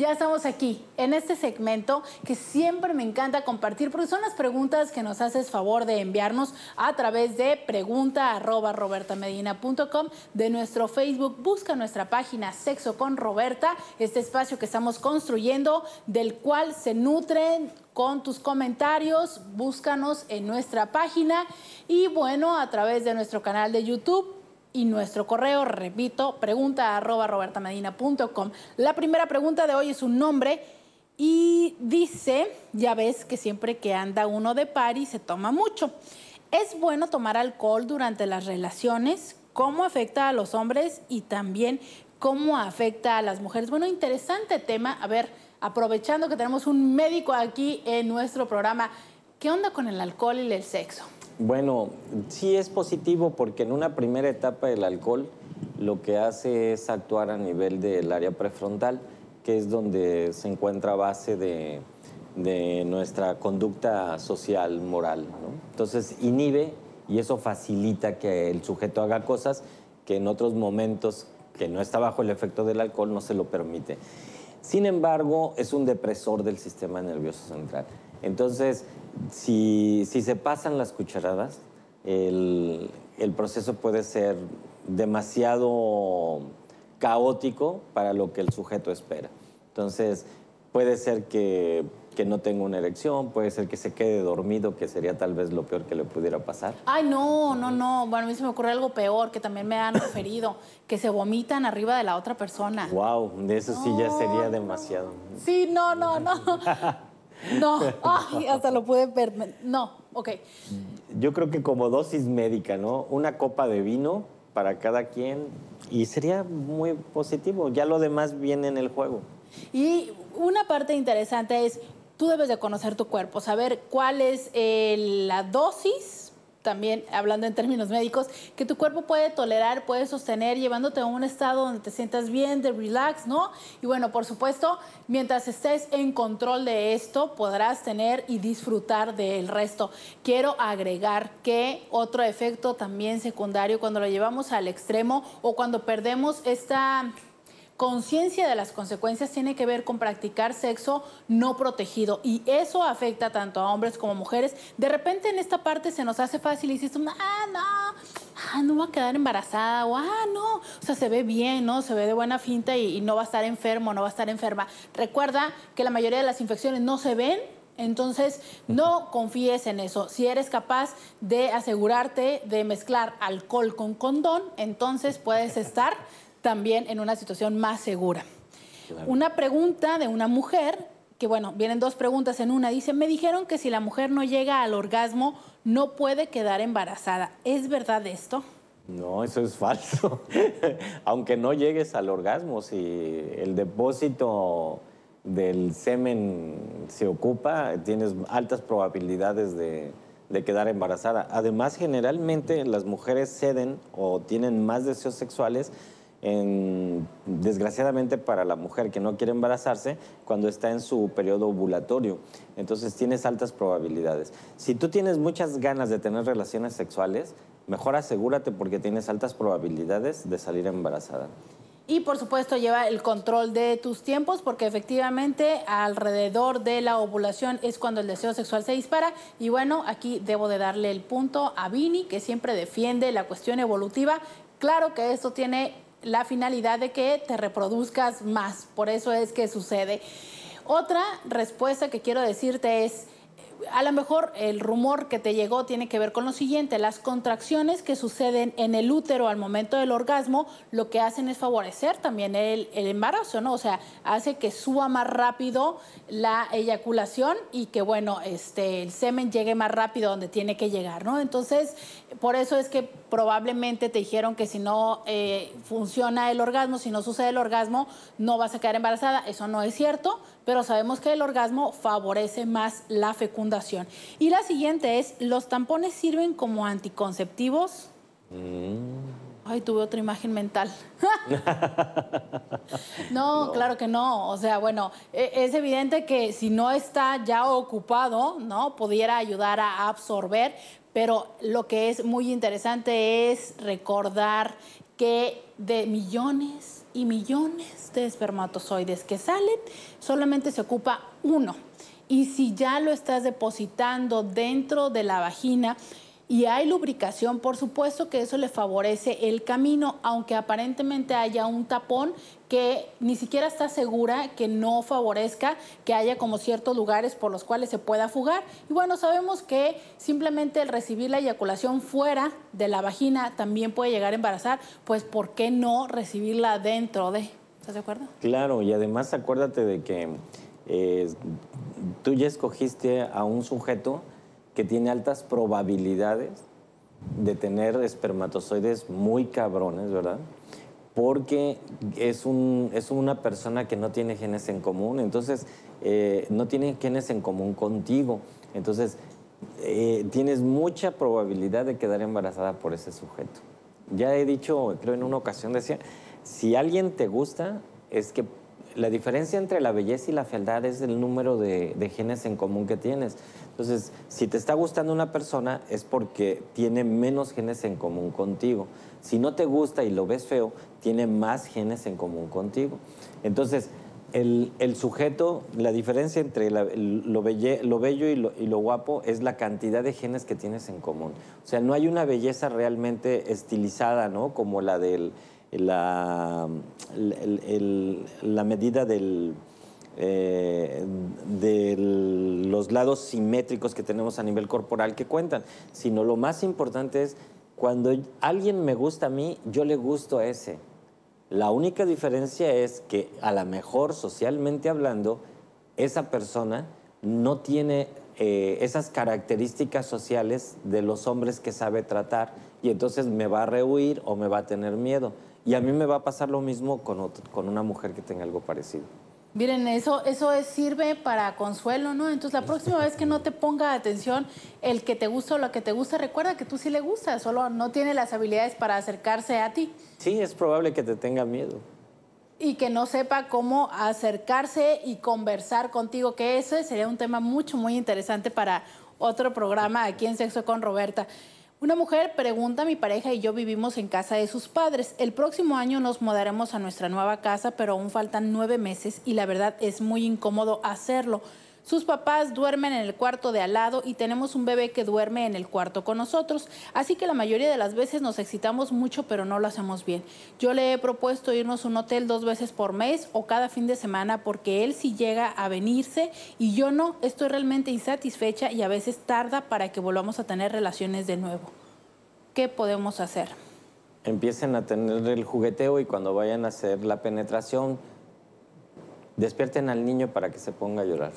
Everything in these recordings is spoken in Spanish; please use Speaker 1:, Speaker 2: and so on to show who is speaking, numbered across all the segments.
Speaker 1: Ya estamos aquí, en este segmento que siempre me encanta compartir porque son las preguntas que nos haces favor de enviarnos a través de pregunta@robertamedina.com, de nuestro Facebook. Busca nuestra página Sexo con Roberta, este espacio que estamos construyendo, del cual se nutren con tus comentarios. Búscanos en nuestra página y bueno, a través de nuestro canal de YouTube. Y nuestro correo, repito, pregunta@robertamedina.com. La primera pregunta de hoy es un nombre y dice, ya ves que siempre que anda uno de party se toma mucho. ¿Es bueno tomar alcohol durante las relaciones? ¿Cómo afecta a los hombres y también cómo afecta a las mujeres? Bueno, interesante tema. A ver, aprovechando que tenemos un médico aquí en nuestro programa, ¿qué onda con el alcohol y el sexo?
Speaker 2: Bueno, sí es positivo porque en una primera etapa el alcohol lo que hace es actuar a nivel del área prefrontal, que es donde se encuentra base de nuestra conducta social, moral, ¿no? Entonces inhibe y eso facilita que el sujeto haga cosas que en otros momentos que no está bajo el efecto del alcohol no se lo permite. Sin embargo, es un depresor del sistema nervioso central. Entonces, si se pasan las cucharadas, el proceso puede ser demasiado caótico para lo que el sujeto espera. Entonces, puede ser que no tenga una erección, puede ser que se quede dormido, que sería tal vez lo peor que le pudiera pasar.
Speaker 1: Ay, no. Bueno, a mí se me ocurre algo peor, que también me han referido, que se vomitan arriba de la otra persona.
Speaker 2: Wow, de eso sí ya sería demasiado.
Speaker 1: Sí, no. No, ay, hasta lo pude ver. No, ok.
Speaker 2: Yo creo que como dosis médica, ¿no? Una copa de vino para cada quien y sería muy positivo. Ya lo demás viene en el juego.
Speaker 1: Y una parte interesante es, tú debes de conocer tu cuerpo, saber cuál es la dosis, también hablando en términos médicos, que tu cuerpo puede tolerar, puede sostener, llevándote a un estado donde te sientas bien, de relax, ¿no? Y bueno, por supuesto, mientras estés en control de esto, podrás tener y disfrutar del resto. Quiero agregar que otro efecto también secundario, cuando lo llevamos al extremo o cuando perdemos esta conciencia de las consecuencias, tiene que ver con practicar sexo no protegido y eso afecta tanto a hombres como a mujeres. De repente en esta parte se nos hace fácil y dices, no va a quedar embarazada o no, o sea, se ve bien, ¿no? Se ve de buena finta y no va a estar enfermo, no va a estar enferma. Recuerda que la mayoría de las infecciones no se ven. Entonces, no confíes en eso. Si eres capaz de asegurarte de mezclar alcohol con condón, entonces puedes estar también en una situación más segura. Claro. Una pregunta de una mujer, que bueno, vienen dos preguntas en una. Dice, me dijeron que si la mujer no llega al orgasmo, no puede quedar embarazada. ¿Es verdad esto?
Speaker 2: No, eso es falso. Aunque no llegues al orgasmo, si el depósito del semen se ocupa, tienes altas probabilidades de quedar embarazada. Además, generalmente las mujeres ceden o tienen más deseos sexuales desgraciadamente para la mujer que no quiere embarazarse cuando está en su periodo ovulatorio. Entonces tienes altas probabilidades. Si tú tienes muchas ganas de tener relaciones sexuales, mejor asegúrate porque tienes altas probabilidades de salir embarazada.
Speaker 1: Y por supuesto lleva el control de tus tiempos porque efectivamente alrededor de la ovulación es cuando el deseo sexual se dispara. Y bueno, aquí debo de darle el punto a Vini, que siempre defiende la cuestión evolutiva. Claro que esto tiene la finalidad de que te reproduzcas más, por eso es que sucede. Otra respuesta que quiero decirte es, a lo mejor el rumor que te llegó tiene que ver con lo siguiente: las contracciones que suceden en el útero al momento del orgasmo lo que hacen es favorecer también el embarazo, ¿no? O sea, hace que suba más rápido la eyaculación y que, bueno, el semen llegue más rápido donde tiene que llegar, ¿no? Entonces, por eso es que probablemente te dijeron que si no funciona el orgasmo, si no sucede el orgasmo, no vas a quedar embarazada. Eso no es cierto, pero sabemos que el orgasmo favorece más la fecundación. Y la siguiente es, ¿los tampones sirven como anticonceptivos? Ay, tuve otra imagen mental. No, claro que no. O sea, bueno, es evidente que si no está ya ocupado, ¿no? Pudiera ayudar a absorber, pero lo que es muy interesante es recordar que de millones y millones de espermatozoides que salen, solamente se ocupa uno. Y si ya lo estás depositando dentro de la vagina y hay lubricación, por supuesto que eso le favorece el camino, aunque aparentemente haya un tapón que ni siquiera está segura que no favorezca que haya como ciertos lugares por los cuales se pueda fugar. Y bueno, sabemos que simplemente el recibir la eyaculación fuera de la vagina también puede llegar a embarazar, pues ¿por qué no recibirla dentro de? ¿Estás de acuerdo?
Speaker 2: Claro, y además acuérdate de que tú ya escogiste a un sujeto que tiene altas probabilidades de tener espermatozoides muy cabrones, ¿verdad? Porque es una persona que no tiene genes en común, entonces no tiene genes en común contigo, entonces tienes mucha probabilidad de quedar embarazada por ese sujeto. Ya he dicho, creo en una ocasión decía, si alguien te gusta, es que la diferencia entre la belleza y la fealdad es el número de genes en común que tienes. Entonces, si te está gustando una persona, es porque tiene menos genes en común contigo. Si no te gusta y lo ves feo, tiene más genes en común contigo. Entonces, el sujeto, la diferencia entre lo bello y lo guapo es la cantidad de genes que tienes en común. O sea, no hay una belleza realmente estilizada, ¿no? Como la la medida de los lados simétricos que tenemos a nivel corporal que cuentan, sino lo más importante es cuando alguien me gusta a mí, yo le gusto a ese. La única diferencia es que a lo mejor socialmente hablando, esa persona no tiene esas características sociales de los hombres que sabe tratar y entonces me va a rehuir o me va a tener miedo. Y a mí me va a pasar lo mismo con una mujer que tenga algo parecido.
Speaker 1: Miren, sirve para consuelo, ¿no? Entonces, la próxima vez que no te ponga atención el que te gusta o lo que te gusta, recuerda que tú sí le gustas, solo no tiene las habilidades para acercarse a ti.
Speaker 2: Sí, es probable que te tenga miedo.
Speaker 1: Y que no sepa cómo acercarse y conversar contigo, que ese sería un tema muy interesante para otro programa aquí en Sexo con Roberta. Una mujer pregunta: mi pareja y yo vivimos en casa de sus padres. El próximo año nos mudaremos a nuestra nueva casa, pero aún faltan 9 meses y la verdad es muy incómodo hacerlo. Sus papás duermen en el cuarto de al lado y tenemos un bebé que duerme en el cuarto con nosotros. Así que la mayoría de las veces nos excitamos mucho, pero no lo hacemos bien. Yo le he propuesto irnos a un hotel 2 veces por mes o cada fin de semana porque él sí llega a venirse y yo no. Estoy realmente insatisfecha y a veces tarda para que volvamos a tener relaciones de nuevo. ¿Qué podemos hacer?
Speaker 2: Empiecen a tener el jugueteo y cuando vayan a hacer la penetración, despierten al niño para que se ponga a llorar.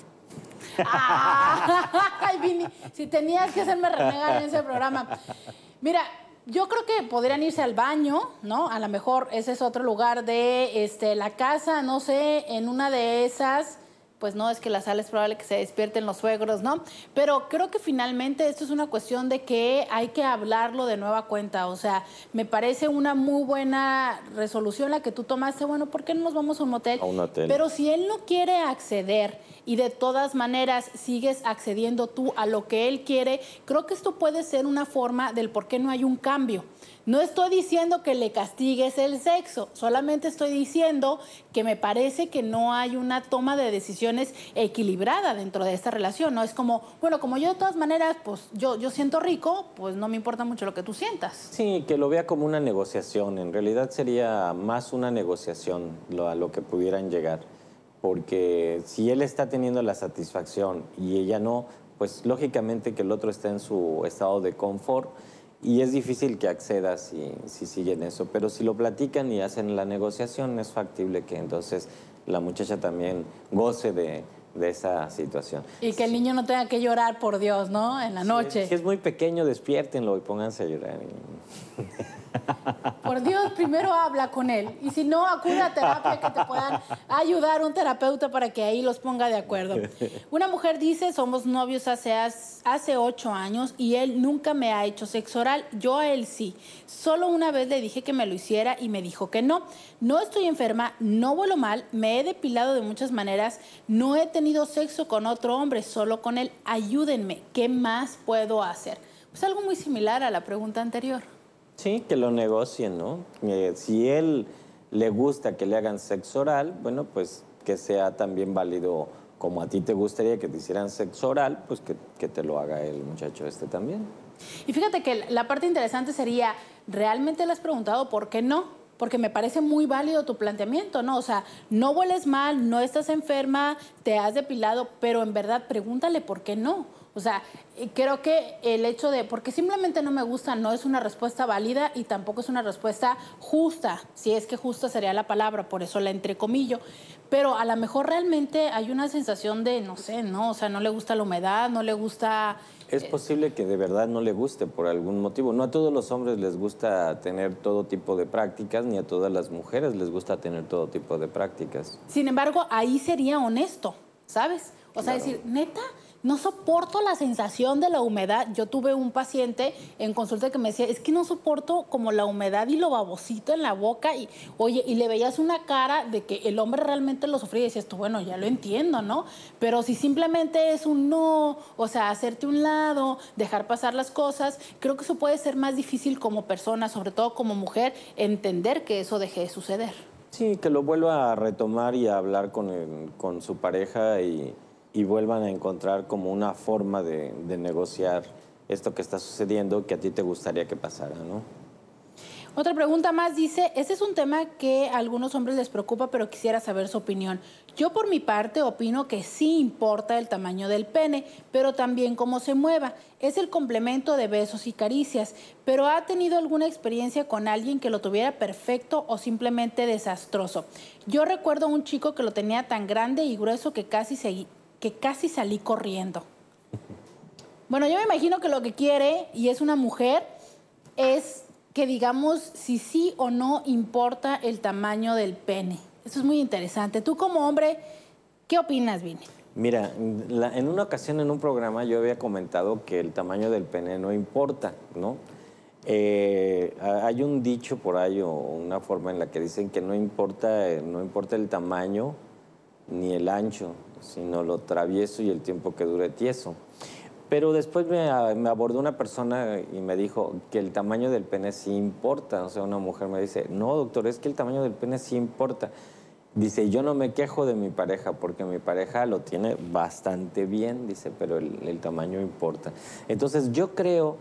Speaker 1: Ay, Vini, si tenías que hacerme renegar en ese programa. Mira, yo creo que podrían irse al baño, ¿no? A lo mejor ese es otro lugar de la casa, no sé, en una de esas, pues no, es que la sala es probable que se despierten los suegros, ¿no? Pero creo que finalmente esto es una cuestión de que hay que hablarlo de nueva cuenta. O sea, me parece una muy buena resolución la que tú tomaste. Bueno, ¿por qué no nos vamos a un motel?
Speaker 2: A un hotel.
Speaker 1: Pero si él no quiere acceder y de todas maneras sigues accediendo tú a lo que él quiere, creo que esto puede ser una forma del por qué no hay un cambio. No estoy diciendo que le castigues el sexo, solamente estoy diciendo que me parece que no hay una toma de decisiones equilibrada dentro de esta relación. No es como, bueno, como yo de todas maneras, pues yo siento rico, pues no me importa mucho lo que tú sientas.
Speaker 2: Sí, que lo vea como una negociación. En realidad sería más una negociación a lo que pudieran llegar. Porque si él está teniendo la satisfacción y ella no, pues lógicamente que el otro está en su estado de confort y es difícil que acceda si siguen eso. Pero si lo platican y hacen la negociación, es factible que entonces la muchacha también goce de esa situación.
Speaker 1: Y que el niño no tenga que llorar, por Dios, ¿no? En la noche.
Speaker 2: Si es muy pequeño, despiértenlo y pónganse a llorar.
Speaker 1: Por Dios, primero habla con él. Y si no, acude a terapia, que te puedan ayudar un terapeuta para que ahí los ponga de acuerdo. Una mujer dice: somos novios hace 8 años y él nunca me ha hecho sexo oral. Yo a él sí. Solo una vez le dije que me lo hiciera y me dijo que no. No estoy enferma, no huelo mal, me he depilado de muchas maneras, no he tenido sexo con otro hombre, solo con él. Ayúdenme, ¿qué más puedo hacer? Pues algo muy similar a la pregunta anterior.
Speaker 2: Sí, que lo negocien, ¿no? Si él le gusta que le hagan sexo oral, bueno, pues que sea también válido como a ti te gustaría que te hicieran sexo oral, pues que te lo haga el muchacho este también.
Speaker 1: Y fíjate que la parte interesante sería, ¿realmente le has preguntado por qué no? Porque me parece muy válido tu planteamiento, ¿no? O sea, no hueles mal, no estás enferma, te has depilado, pero en verdad pregúntale por qué no. O sea, creo que el hecho de, porque simplemente no me gusta, no es una respuesta válida y tampoco es una respuesta justa, si es que justa sería la palabra, por eso la entrecomillo. Pero a lo mejor realmente hay una sensación de, no sé, ¿no? O sea, no le gusta la humedad, no le gusta...
Speaker 2: Es posible que de verdad no le guste por algún motivo. No a todos los hombres les gusta tener todo tipo de prácticas, ni a todas las mujeres les gusta tener todo tipo de prácticas.
Speaker 1: Sin embargo, ahí sería honesto, ¿sabes? O sea,
Speaker 2: Claro.
Speaker 1: decir, neta, no soporto la sensación de la humedad. Yo tuve un paciente en consulta que me decía, es que no soporto como la humedad y lo babosito en la boca. Y, oye, y le veías una cara de que el hombre realmente lo sufría y decías tú, bueno, ya lo entiendo, ¿no? Pero si simplemente es un no, o sea, hacerte un lado, dejar pasar las cosas, creo que eso puede ser más difícil como persona, sobre todo como mujer, entender que eso deje de suceder.
Speaker 2: Sí, que lo vuelva a retomar y a hablar con su pareja y vuelvan a encontrar como una forma de negociar esto que está sucediendo que a ti te gustaría que pasara, ¿no?
Speaker 1: Otra pregunta más dice, este es un tema que a algunos hombres les preocupa, pero quisiera saber su opinión. Yo por mi parte opino que sí importa el tamaño del pene, pero también cómo se mueva. Es el complemento de besos y caricias, pero ¿ha tenido alguna experiencia con alguien que lo tuviera perfecto o simplemente desastroso? Yo recuerdo a un chico que lo tenía tan grande y grueso que casi salí corriendo. Bueno, yo me imagino que lo que quiere, y es una mujer, es que digamos si sí o no importa el tamaño del pene. Eso es muy interesante. Tú como hombre, ¿qué opinas, Vini?
Speaker 2: Mira, en una ocasión en un programa yo había comentado que el tamaño del pene no importa, ¿no? Hay un dicho por ahí o una forma en la que dicen que no importa el tamaño ni el ancho, sino lo travieso y el tiempo que dure tieso. Pero después me abordó una persona y me dijo que el tamaño del pene sí importa. O sea, una mujer me dice, no, doctor, es que el tamaño del pene sí importa. Dice, yo no me quejo de mi pareja porque mi pareja lo tiene bastante bien, dice, pero el tamaño importa. Entonces yo creo,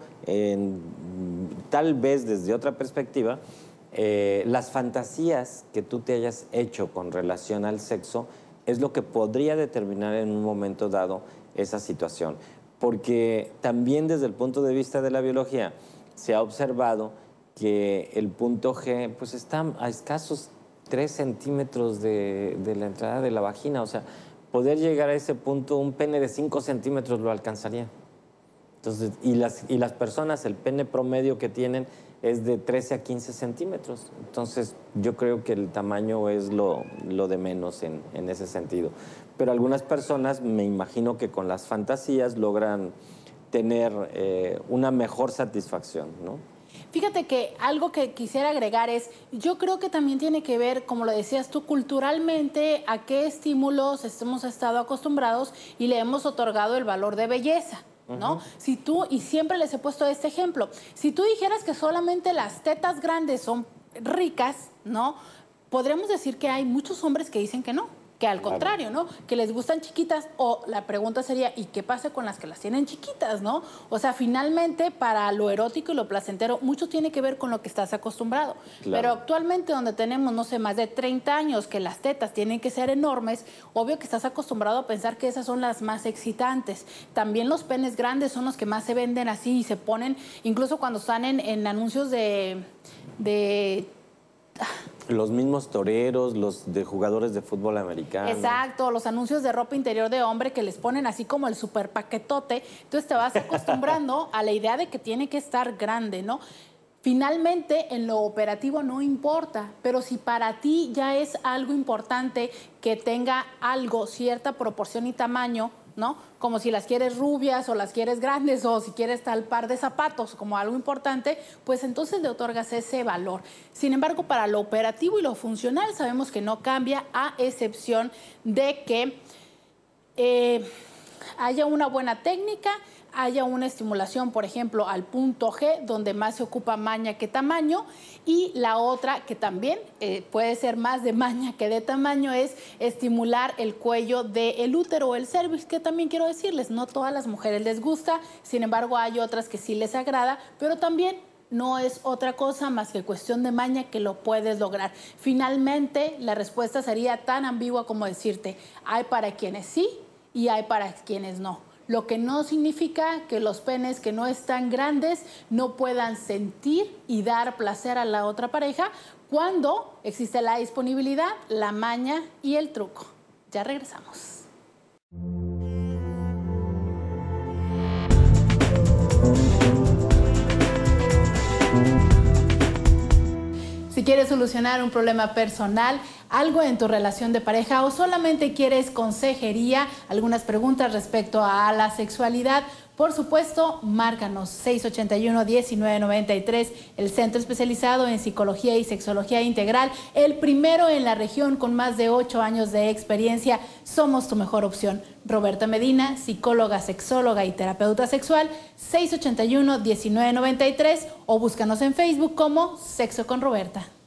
Speaker 2: tal vez desde otra perspectiva, las fantasías que tú te hayas hecho con relación al sexo es lo que podría determinar en un momento dado esa situación. Porque también desde el punto de vista de la biología se ha observado que el punto G pues está a escasos 3 centímetros de la entrada de la vagina. O sea, poder llegar a ese punto, un pene de 5 centímetros lo alcanzaría. Entonces, y las personas, el pene promedio que tienen es de 13 a 15 centímetros. Entonces, yo creo que el tamaño es lo de menos en ese sentido. Pero algunas personas, me imagino que con las fantasías logran tener una mejor satisfacción, ¿no?
Speaker 1: Fíjate que algo que quisiera agregar es, yo creo que también tiene que ver, como lo decías tú, culturalmente a qué estímulos hemos estado acostumbrados y le hemos otorgado el valor de belleza, ¿no? Si tú, y siempre les he puesto este ejemplo, si tú dijeras que solamente las tetas grandes son ricas, ¿no? Podríamos decir que hay muchos hombres que dicen que no. Que al contrario, ¿no? Que les gustan chiquitas, o la pregunta sería, ¿y qué pasa con las que las tienen chiquitas, no? O sea, finalmente, para lo erótico y lo placentero, mucho tiene que ver con lo que estás acostumbrado.
Speaker 2: Claro.
Speaker 1: Pero actualmente, donde tenemos, no sé, más de 30 años, que las tetas tienen que ser enormes, obvio que estás acostumbrado a pensar que esas son las más excitantes. También los penes grandes son los que más se venden así y se ponen, incluso cuando están en anuncios de
Speaker 2: Los mismos toreros, los de jugadores de fútbol americano.
Speaker 1: Exacto, los anuncios de ropa interior de hombre que les ponen así como el super paquetote. Entonces te vas acostumbrando a la idea de que tiene que estar grande, ¿no? Finalmente, en lo operativo no importa, pero si para ti ya es algo importante que tenga algo, cierta proporción y tamaño, ¿no? Como si las quieres rubias o las quieres grandes o si quieres tal par de zapatos como algo importante, pues entonces le otorgas ese valor. Sin embargo, para lo operativo y lo funcional sabemos que no cambia, a excepción de que haya una buena técnica, haya una estimulación, por ejemplo, al punto G, donde más se ocupa maña que tamaño, y la otra, que también puede ser más de maña que de tamaño, es estimular el cuello del útero o el cervix, que también quiero decirles, no todas las mujeres les gusta, sin embargo hay otras que sí les agrada, pero también no es otra cosa más que cuestión de maña que lo puedes lograr. Finalmente, la respuesta sería tan ambigua como decirte, hay para quienes sí y hay para quienes no. Lo que no significa que los penes que no están grandes no puedan sentir y dar placer a la otra pareja cuando existe la disponibilidad, la maña y el truco. Ya regresamos. Si quieres solucionar un problema personal, algo en tu relación de pareja o solamente quieres consejería, algunas preguntas respecto a la sexualidad, por supuesto, márcanos 681-1993, el centro especializado en psicología y sexología integral, el primero en la región con más de 8 años de experiencia. Somos tu mejor opción. Roberta Medina, psicóloga, sexóloga y terapeuta sexual, 681-1993 o búscanos en Facebook como Sexo con Roberta.